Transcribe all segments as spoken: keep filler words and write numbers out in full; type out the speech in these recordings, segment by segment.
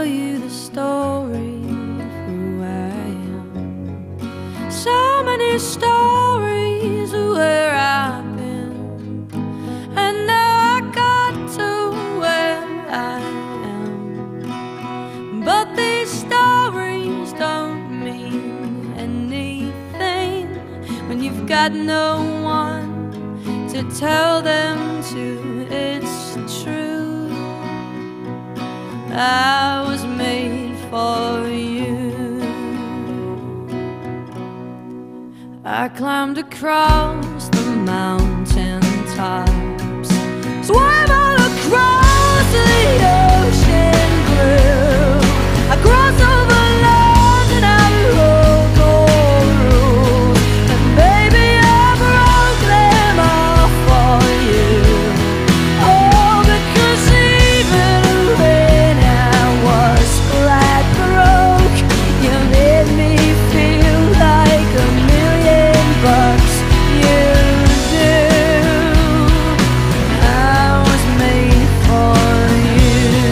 tell you the story of who I am. So many stories of where I've been, and now I got to where I am. But these stories don't mean anything when you've got no one to tell them to. It's true, I was made for you. I climbed across the mountain tops, swam all across the ocean blue. I crossed over land and I wrote all rules, and baby I broke them all for you. Oh, because even when I was flat broke, you made me feel like a million bucks. You do. I was made for you.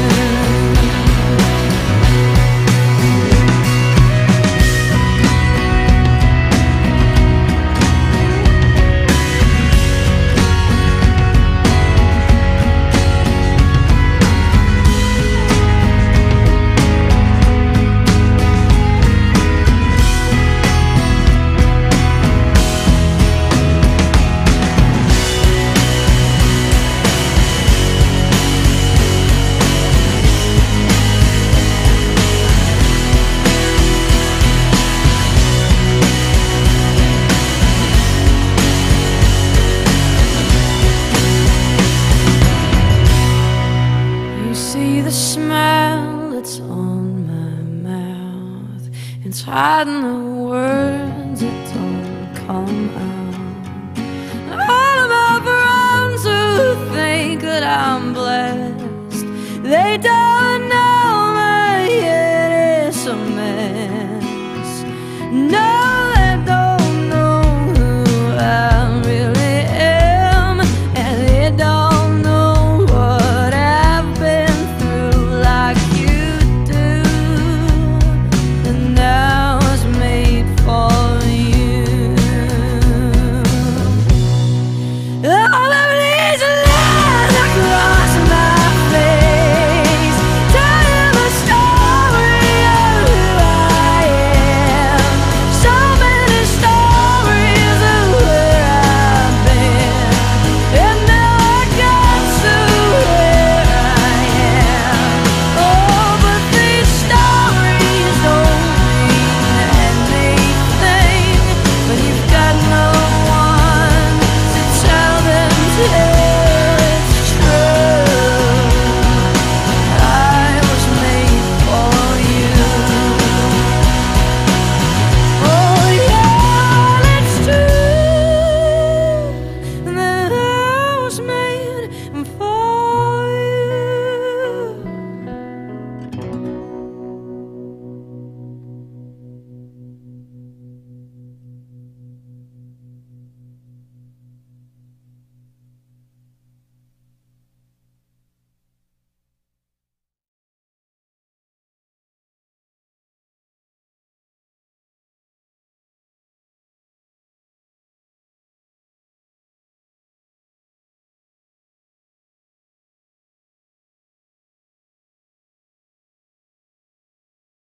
See the smile that's on my mouth, it's hiding the words that don't come out. All of my friends who think that I'm blessed, they don't know